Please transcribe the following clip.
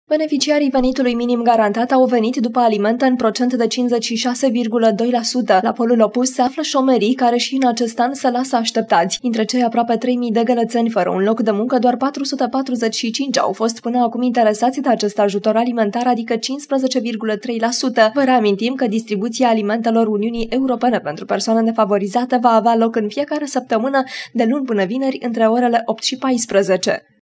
Beneficiarii venitului minim garantat au venit după alimente în procent de 56,2%. La polul opus se află șomerii, care și în acest an se lasă așteptați. Dintre cei aproape 3.000 de gălățeni fără un loc de muncă, doar 445 au fost până acum interesați de acest ajutor alimentar, adică 15,3%. Vă reamintim că distribuția alimentelor Uniunii Europene pentru persoane defavorizate va avea loc în fiecare săptămână, de luni până vineri, între orele 8 și 14.